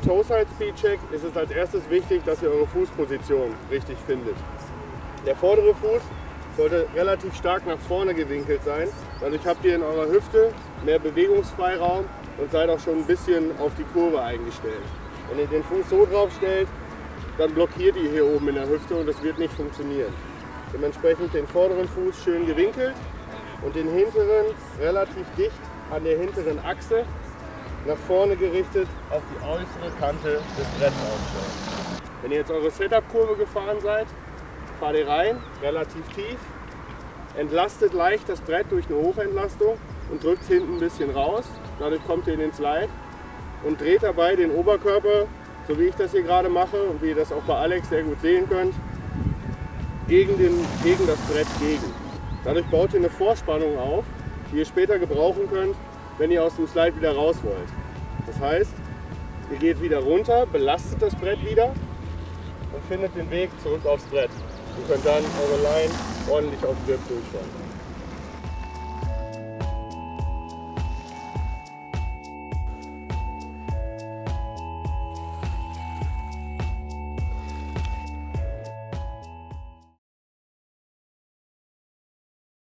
Toe-Side Speed Check ist es als erstes wichtig, dass ihr eure Fußposition richtig findet. Der vordere Fuß sollte relativ stark nach vorne gewinkelt sein. Dadurch habt ihr in eurer Hüfte mehr Bewegungsfreiraum und seid auch schon ein bisschen auf die Kurve eingestellt. Wenn ihr den Fuß so drauf stellt, dann blockiert ihr hier oben in der Hüfte und das wird nicht funktionieren. Dementsprechend den vorderen Fuß schön gewinkelt und den hinteren relativ dicht an der hinteren Achse nach vorne gerichtet auf die äußere Kante des Bretts aufstellen. Wenn ihr jetzt eure Setup-Kurve gefahren seid, fahrt ihr rein, relativ tief, entlastet leicht das Brett durch eine Hochentlastung und drückt es hinten ein bisschen raus. Dadurch kommt ihr in den Slide und dreht dabei den Oberkörper, so wie ich das hier gerade mache und wie ihr das auch bei Alex sehr gut sehen könnt, gegen das Brett gegen. Dadurch baut ihr eine Vorspannung auf, die ihr später gebrauchen könnt, wenn ihr aus dem Slide wieder raus wollt. Das heißt, ihr geht wieder runter, belastet das Brett wieder und findet den Weg zurück aufs Brett. Ihr könnt dann eure Line ordentlich auf Grip durchfahren.